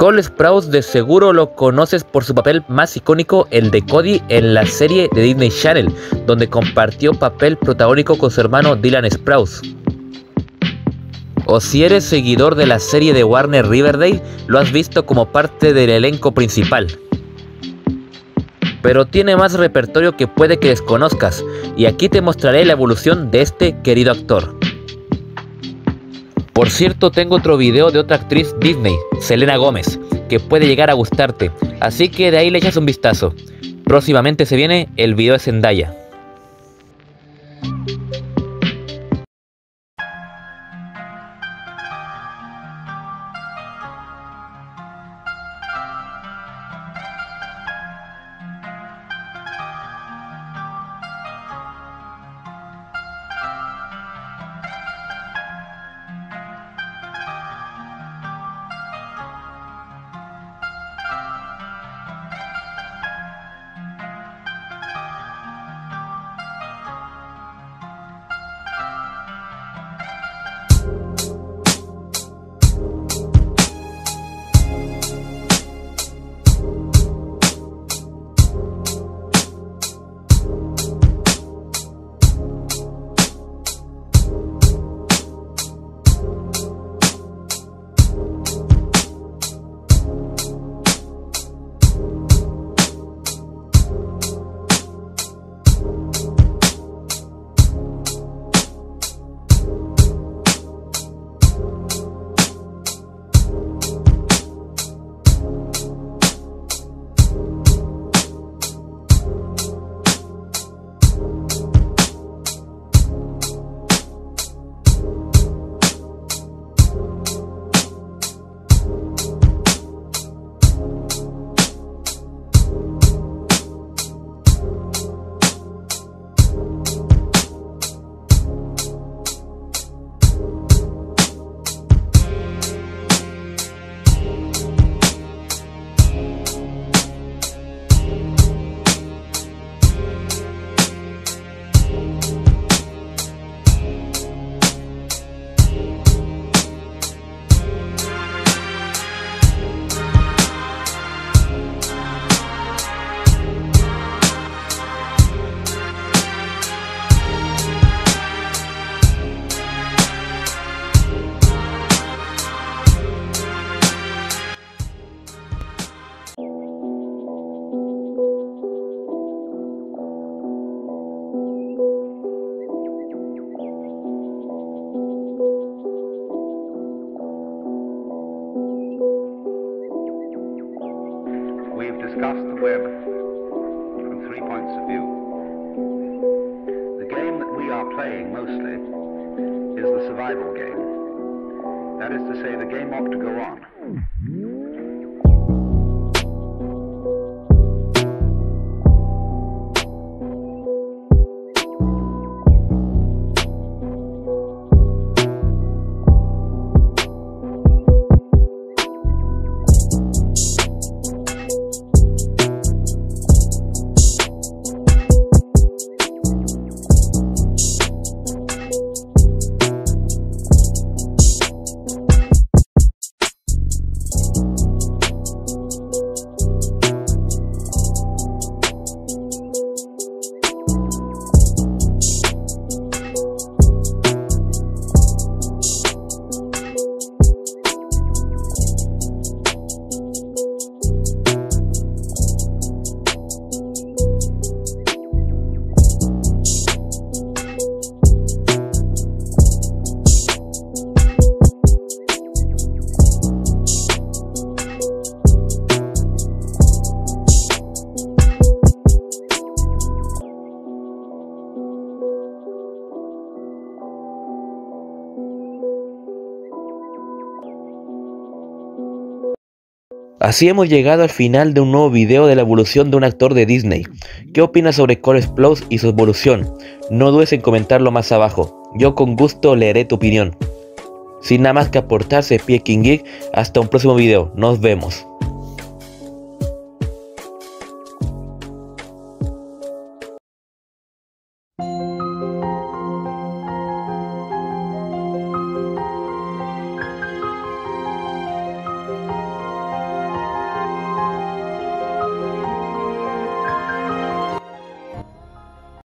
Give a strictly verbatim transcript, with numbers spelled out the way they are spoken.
Cole Sprouse de seguro lo conoces por su papel más icónico, el de Cody en la serie de Disney Channel, donde compartió papel protagónico con su hermano Dylan Sprouse. O si eres seguidor de la serie de Warner Riverdale, lo has visto como parte del elenco principal. Pero tiene más repertorio que puede que desconozcas, y aquí te mostraré la evolución de este querido actor. Por cierto, tengo otro video de otra actriz Disney, Selena Gómez, que puede llegar a gustarte, así que de ahí le echas un vistazo. Próximamente se viene el video de Zendaya. Discuss the web from three points of view. The game that we are playing mostly is the survival game. That is to say, the game ought to go on. Así hemos llegado al final de un nuevo video de la evolución de un actor de Disney. ¿Qué opinas sobre Cole Sprouse y su evolución? No dudes en comentarlo más abajo, yo con gusto leeré tu opinión. Sin nada más que aportarse, King Geek, hasta un próximo video, nos vemos. Thank you.